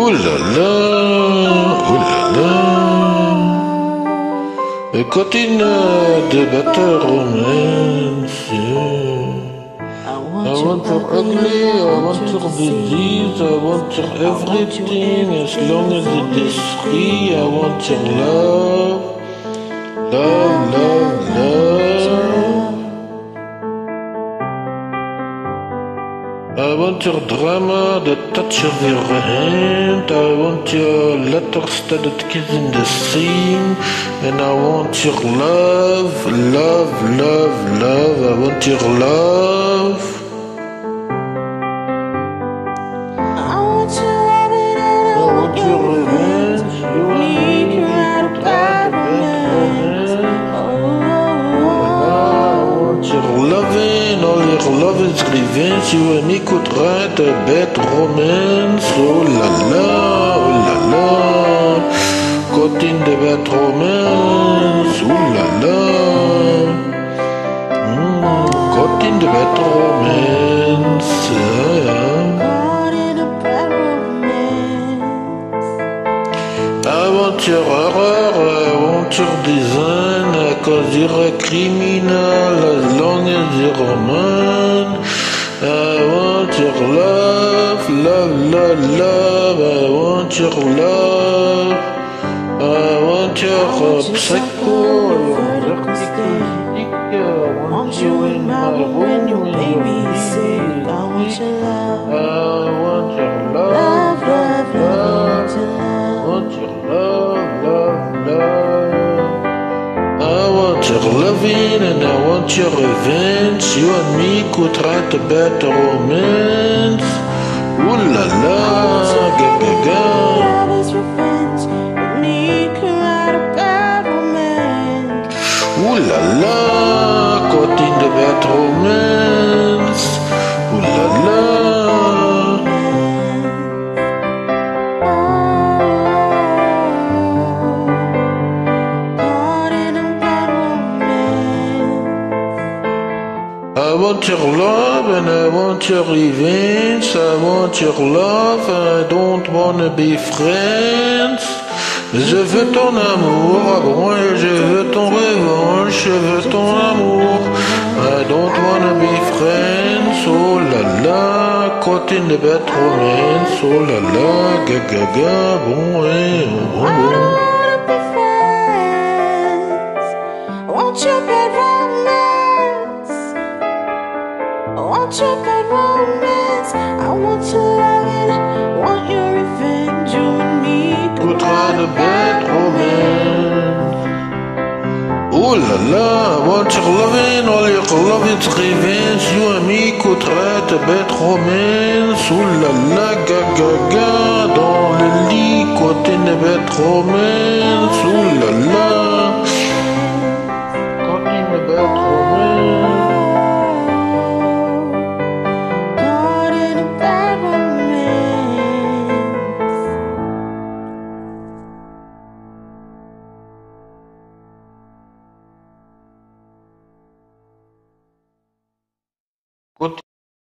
Ouh là là, ouh là là. Cotine de batteur romance. I want your ugly, I want your disease, I want your everything. As long as it is free, I want your love. Love, love, love. I want your drama, the touch of your hand. I want your letter-studded kiss in the seam. And I want your love, love, love, love. I want your love. I want your love and I want your revenge. You and me can write a bad romance. I want your loving, all your love is revenge. You and me could write a bad romance. Oh la la, oh la la. Caught in the bad romance. Oh la la. Caught in the bad romance. Caught in a bad romance. I want your horror, I want your design. Cause you're a criminal as long as you're a man. I want your love, love, love, love. I want your love. I want your psycho. I want you in my room when your baby's sick. I want your love. I want your love, Love, love, love, I love. want your love, love, love. I want your loving and I want your revenge. You and me could write a better romance. Ooh la la, ga ga ga. Love is revenge. And me can write a bad romance. Ooh la la, caught in the bad romance. Ooh la la. Caught in a bad romance. I want your love and I want your revenge. I want your love and I don't wanna be friends. Je veux ton amour, ah bon, et je veux ton revanche, je veux ton amour. I don't wanna be friends, oh la la, caught in the bad romance, oh la la, ga ga ga, bon, et oh, I bon, don't bon. wanna be friends. I want your bad romance. I want your bad romance. I want your loving. I want your revenge. You and me Could try the bad romance. Oh la la, I want your loving, all your love is revenge. You and me could write a bad romance. Oh la la, ga ga ga, dans le lit, côté de bad romance.